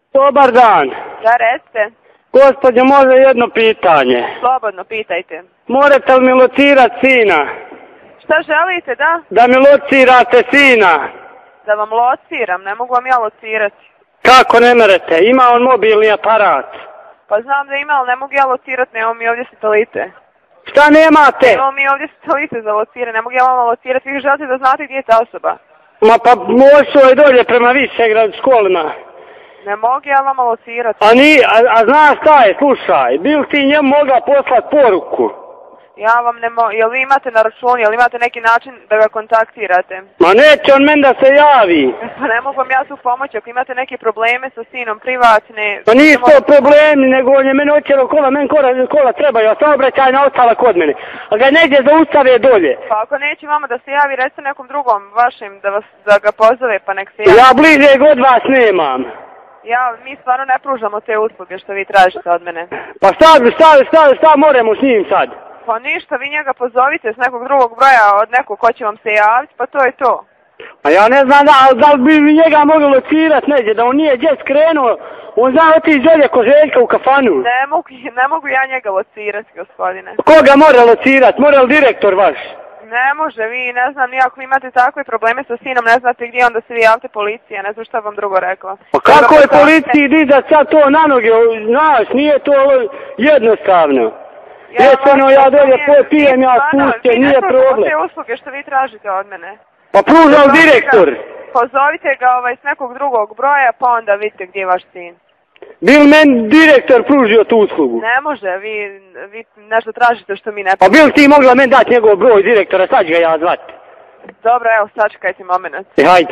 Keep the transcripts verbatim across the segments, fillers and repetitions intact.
Dobar dan. Da, recite. Gospođo, može jedno pitanje. Slobodno, pitajte. Morate li mi locirati sina? Šta želite, da? Da mi locirate sina. Da vam lociram, ne mogu vam ja locirati. Kako ne merete? Ima on mobilni aparat. Pa znam da ima, ali ne mogu ja locirati, nemamo mi ovdje satelite. Šta nemate? Nemamo mi ovdje satelite za lociranje, ne mogu ja vam locirati, vi želite da znate gdje je ta osoba. Ma pa možeš je dolje prema Višegrad školima. Ne mogu ja vama locirati. A, ni, a, a znaš šta je, slušaj, bil ti njemu mogla poslati poruku? Ja vam ne mogu, jel vi imate na računu, jel imate neki način da ga kontaktirate? Ma neće on men da se javi. Pa ne mogu vam ja tu pomoći, ako imate neke probleme sa sinom, privatne... Pa nisu to problemi, nego on je meni oćero kola, meni kola, kola trebaju, a saobraćajna ostala kod mene. A ga negdje zaustave dolje. Pa ako neće vama da se javi, recite nekom drugom vašim da, vas, da ga pozove, pa nek se javi. Ja bliže god vas nemam. Ja, mi stvarno ne pružamo te usluge što vi tražite od mene. Pa šta, šta, šta, šta moramo s njim sad? Pa ništa, vi njega pozovite s nekog drugog broja od nekog ko će vam se javiti, pa to je to. A ja ne znam da, da li bi njega mogli locirat neđe, da on nije gdje skrenuo, on zna otići dolje ko Željka u kafanu. Ne mogu, ne mogu ja njega locirati, gospodine. Koga mora locirat? Mora li direktor vaš? Ne može, vi ne znam, nijako imate takve probleme sa sinom, ne znate gdje, onda se vi javite policiji, ne znam šta vam drugo rekla. Pa kako je policiji dizat sad to na noge, znaš, nije to jednostavno. Jesano, ja dolje pijem, ja spustim, nije problem. Vi ne te usluge što vi tražite od mene. Pa pružao direktor. Pozovite ga ovaj, s nekog drugog broja, pa onda vidite gdje je vaš sin. Bil men direktor pružio tu uslugu? Ne može, vi, vi nešto tražite što mi ne... Pa bil ti mogla men dati njegov broj direktora, sad ću ga ja zvati. Dobro, evo, sačekajte moment. E, hajde.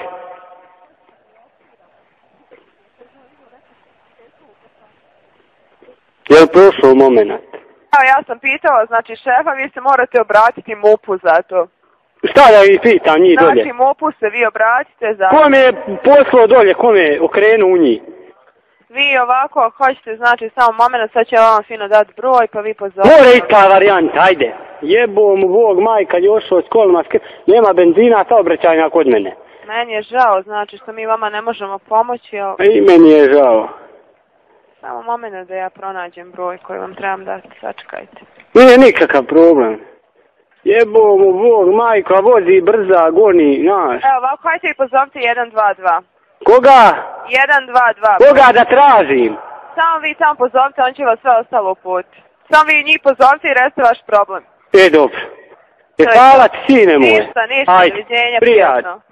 Je li prošao moment? Evo, ja sam pitala, znači šefa, vi se morate obratiti MUP-u za to. Šta da vi pitam njih dolje? Znači MUP-u se vi obratite za... Kome je poslao dolje, kome je okrenuo u njih? Vi ovako, ako hoćete, znači samo moment, sad će vam fino dati broj, pa vi pozovite. Mora i ta varijanta, ajde. Jebo mu Bog, majka, još od skolima, nema benzina, saobraćajna kod mene. Meni je žao, znači što mi vama ne možemo pomoći, ali... I meni je žao. Samo moment da ja pronađem broj koji vam trebam dati, sačekajte. Nije nikakav problem. Jebo mu Bog, majka, vozi brza, goni, znaš. Evo, ovako, hajte i pozovite jedan dva dva. Koga? jedan dva dva. Koga da tražim? Samo vi tamo pozovite, on će vas sve ostalo uputiti. Samo vi njih pozovite i recite vaš problem. E, dobro. E, hvala ti, sine moj. Ništa, ništa, ajde, doviđenja, prijatno. prijatno.